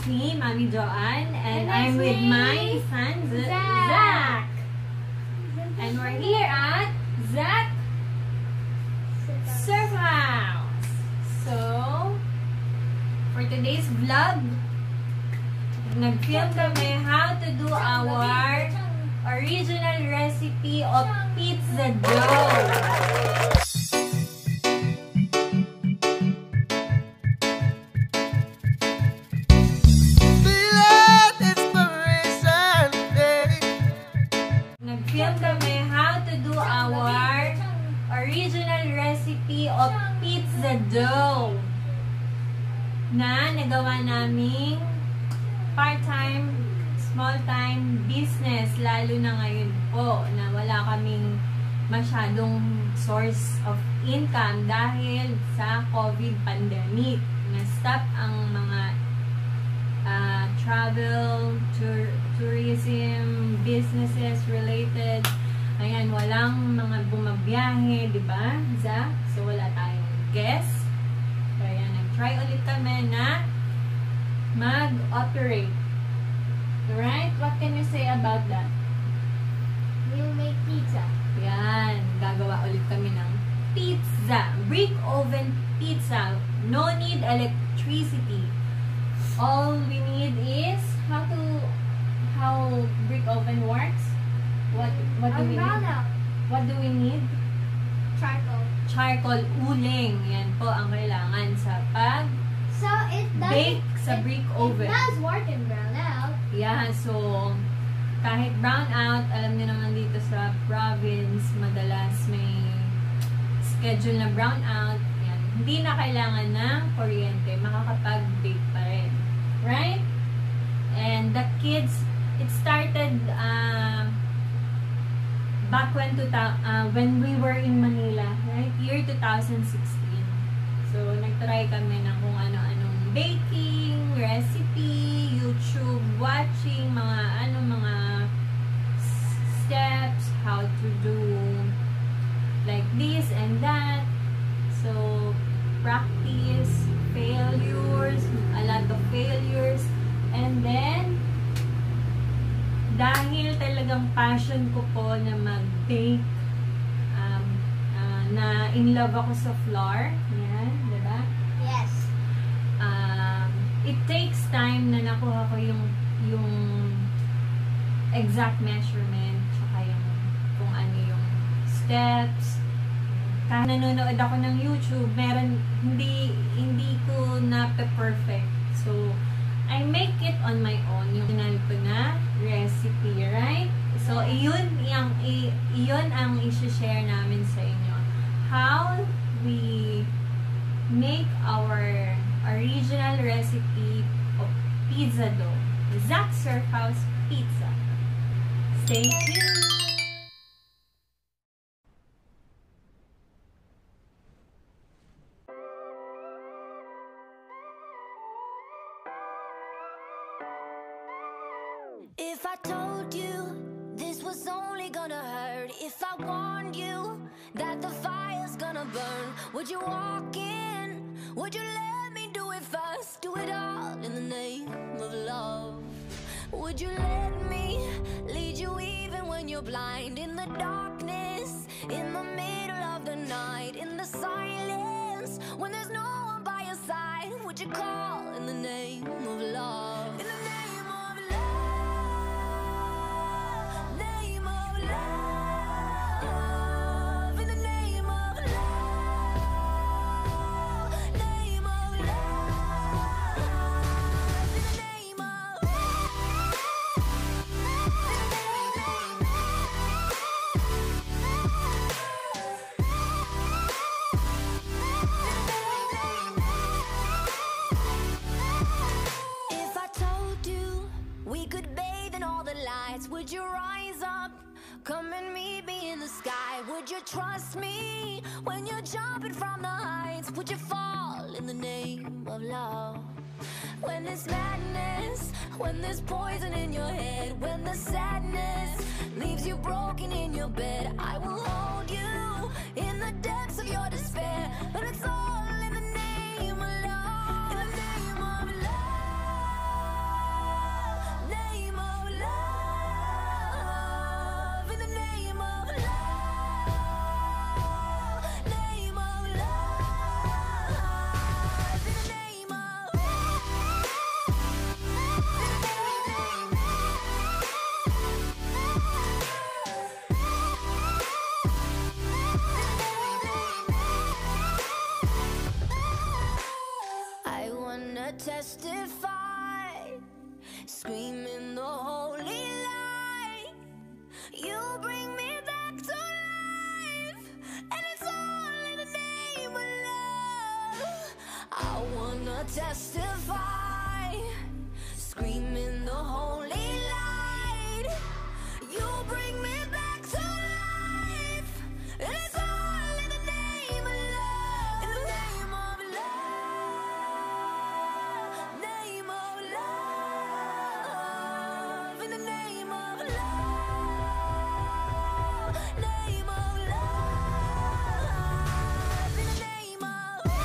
me, Mami Joanne, and And I'm it's with me, my son, Zach. And we're here at Zach Surf House. So, for today's vlog, nag-film kami how to do our original recipe of pizza dough. Nag-film kami how to do our original recipe of pizza dough na nagawa naming part-time, small-time business, lalo na ngayon po na wala kaming masyadong source of income dahil sa COVID pandemic. Na-stop ang mga travel, tourism, businesses related. Ayan, walang mga bumabiyahe, di ba, Zach? So, wala tayong guests. So, ayan, nag-try ulit kami na mag-operate. Alright? What can you say about that? We'll make pizza. Yan, gagawa ulit kami ng pizza. Brick oven pizza. No need electricity. All we need is how brick oven works. What do we need? What do we need? Charcoal. Charcoal uling. Yan po ang kailangan sa So it does bake sa brick oven. It does work in brown out. Yeah, so kahit brown out, alam niyo naman dito sa province, madalas may schedule na brown out. Yan. Hindi na kailangan ng kuryente, makakapag-bake pa rin. Right? And the kids, it started back when we were in Manila, right? Year 2016. So, nagtry kami ng kung ano-anong baking, recipe, YouTube watching, mga steps, how to do like this and that. So, practice, failures, a lot of failures, and then dahil talagang passion ko po na mag-bake, na in love ako sa flour, yan, diba? Yes. It takes time na nakuha ko yung exact measurement, tsaka yung kung ano yung steps. Kahit nanonood ako ng YouTube, hindi ko na perfect. So, I make it on my own, yung channel ko na recipe, right? So, iyon ang i-share namin sa inyo. How we make our original recipe of pizza dough. Zach Surf House Pizza. Stay tuned! If I told you this was only gonna hurt, if I warned you that the fire's gonna burn, would you walk in? Would you let me do it first? Do it all in the name of love. Would you let me lead you even when you're blind? In the darkness, in the middle of the night, in the silence, when there's no one by your side, would you call in the name of love? In the name of love, name of love, in the name of love, name of love, in the name of If I told you we could bathe in all the lights, would you rise up? Come and meet me in the sky. Would you trust me when you're jumping from the heights? Would you fall in the name of love? When there's madness, when there's poison in your head, when the sadness leaves you broken in your bed, I will hold you in the depths of your despair. And it's all in the name of love. In the name of love. testify, screaming the holy light. You bring me back to life, and it's all in the name of love. In the name of love, name of love. In the name of love, name of love. In the name of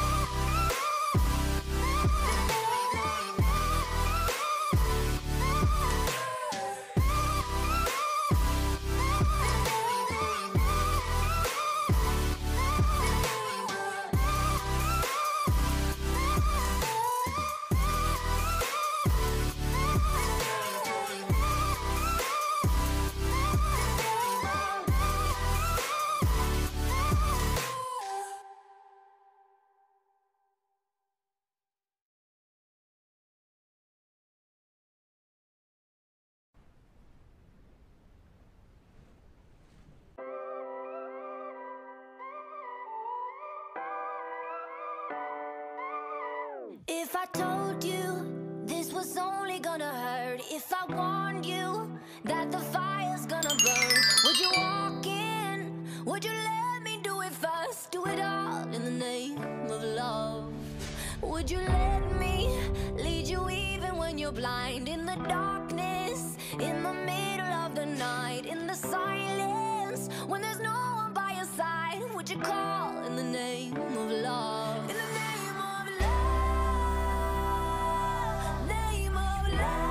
if I told you this was only gonna hurt, if I warned you that the fire's gonna burn, would you walk in? Would you let me do it first? Do it all in the name of love. Would you let me lead you even when you're blind? In the darkness, in the middle of the night, in the silence, when there's no one by your side, would you call in the name of love? In the name of love, name of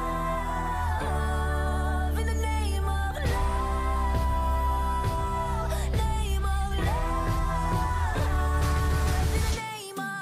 love. In the name of love, name of love. In the name of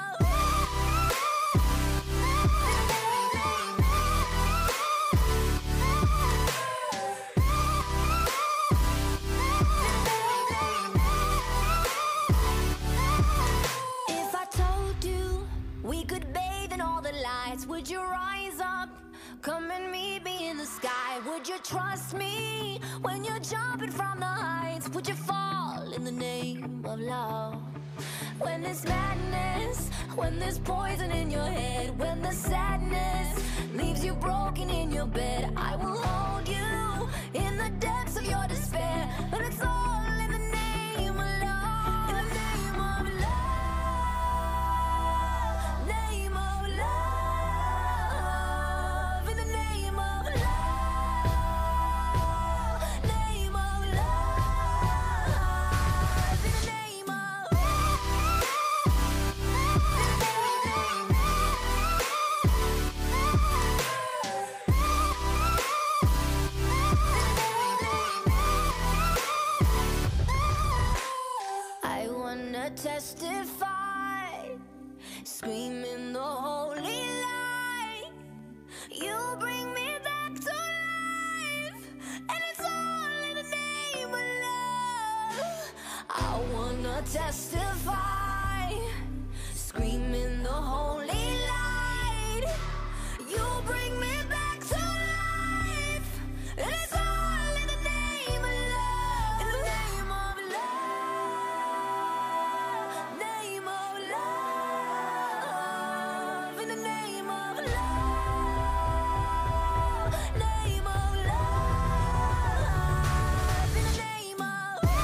if I told you we could bathe in all the lights, would you rise up? Come and meet me in the sky. Would you trust me when you're jumping from the heights? Would you fall in the name of love? When there's madness, when there's poison in your head, when the sadness leaves you broken in your bed, I will hold you in the depths of your despair. But it's all in the name of love. In the name of love, name of love. In the name of love, name of love. In the name of I wanna testify, screaming the holy light. You bring me back to life, and it's all in the name of love. I wanna testify, screaming the holy light. You bring me back to life, and it's all in the name of love. In the name of love, name of love. In the name of love, name of love. In the name of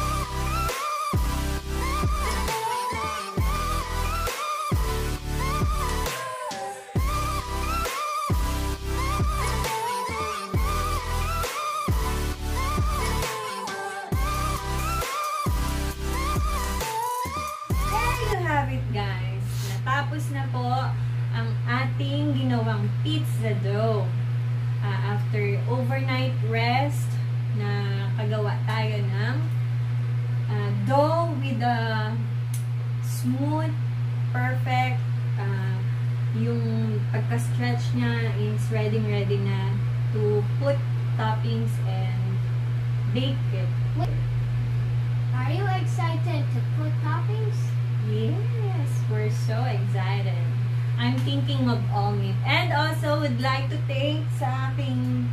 There you have it, guys. Natapos na po ang ating ginawang pizza dough. After overnight rest, na kagawa tayo ng dough with a smooth, perfect, yung pagka-stretch niya is ready na to put toppings and bake it. Are you excited to put toppings? Yes, we're so excited. I'm thinking of all meat. And also, would like to thank sa aking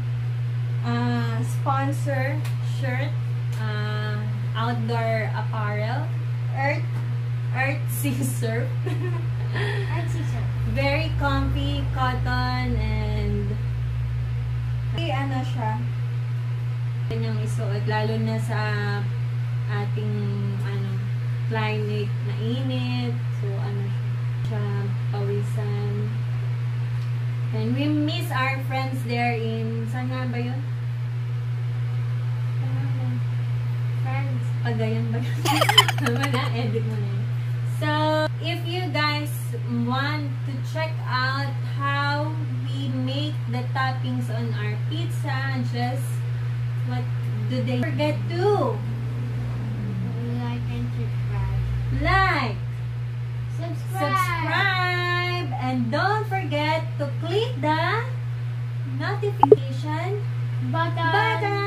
sponsor shirt, outdoor apparel, Earth Earthsea Surf. Artsy surf. Very comfy, cotton, and ano siya, kanyang isuot, lalo na sa ating climate na init. So siya pawisan. And we miss our friends there in, saan nga ba yun? Friends. Pagayan ba yun? Wala, edit mo na yun. So, if you guys want to check out how we make the toppings on our pizza, just what do they forget to? Like and subscribe. Like, Subscribe. and don't forget to click the notification Button. button.